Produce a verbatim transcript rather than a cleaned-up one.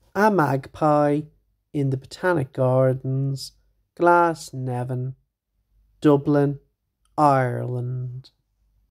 A magpie in the Botanic Gardens, Glasnevin, Dublin, Ireland.